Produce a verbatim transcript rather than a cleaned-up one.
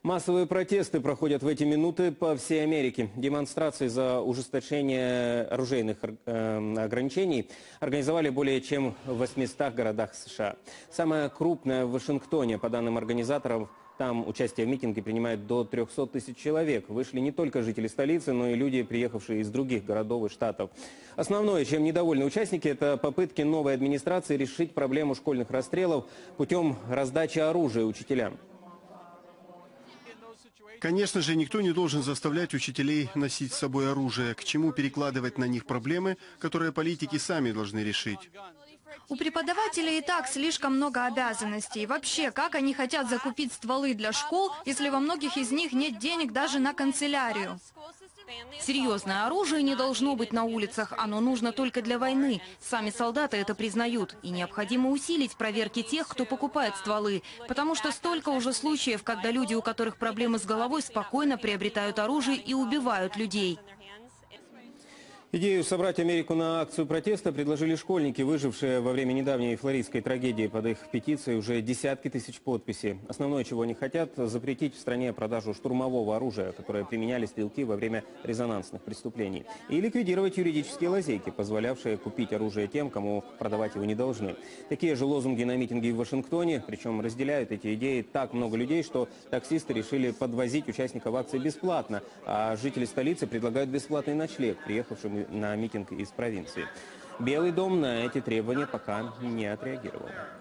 Массовые протесты проходят в эти минуты по всей Америке. Демонстрации за ужесточение оружейных э, ограничений организовали более чем в восьмистах городах США. Самая крупная в Вашингтоне, по данным организаторов. Там участие в митинге принимает до трёхсот тысяч человек. Вышли не только жители столицы, но и люди, приехавшие из других городов и штатов. Основное, чем недовольны участники, это попытки новой администрации решить проблему школьных расстрелов путем раздачи оружия учителям. Конечно же, никто не должен заставлять учителей носить с собой оружие. К чему перекладывать на них проблемы, которые политики сами должны решить? У преподавателей и так слишком много обязанностей. Вообще, как они хотят закупить стволы для школ, если во многих из них нет денег даже на канцелярию? Серьезное оружие не должно быть на улицах. Оно нужно только для войны. Сами солдаты это признают. И необходимо усилить проверки тех, кто покупает стволы. Потому что столько уже случаев, когда люди, у которых проблемы с головой, спокойно приобретают оружие и убивают людей. Идею собрать Америку на акцию протеста предложили школьники, выжившие во время недавней флоридской трагедии. Под их петицией уже десятки тысяч подписей. Основное, чего они хотят, запретить в стране продажу штурмового оружия, которое применяли стрелки во время резонансных преступлений. И ликвидировать юридические лазейки, позволявшие купить оружие тем, кому продавать его не должны. Такие же лозунги на митинге в Вашингтоне. Причем разделяют эти идеи так много людей, что таксисты решили подвозить участников акции бесплатно. А жители столицы предлагают бесплатный ночлег приехавшим на митинг из провинции. Белый дом на эти требования пока не отреагировал.